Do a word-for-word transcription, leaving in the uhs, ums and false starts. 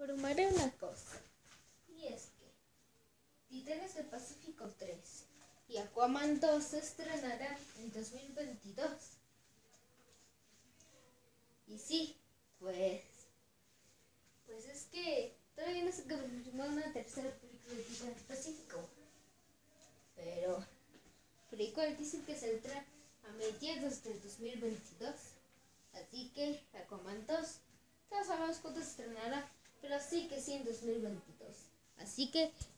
informaré una cosa, y es que Titanes del Pacífico tres y Aquaman dos se estrenarán en dos mil veintidós. Y sí, pues, pues es que todavía no se confirmó una tercera película de Titanes del Pacífico, pero, pero igual dicen que saldrá a mediados del dos mil veintidós, así que Aquaman dos, no sabemos cuándo se estrenará, pero sí que sí en dos mil veintidós. Así que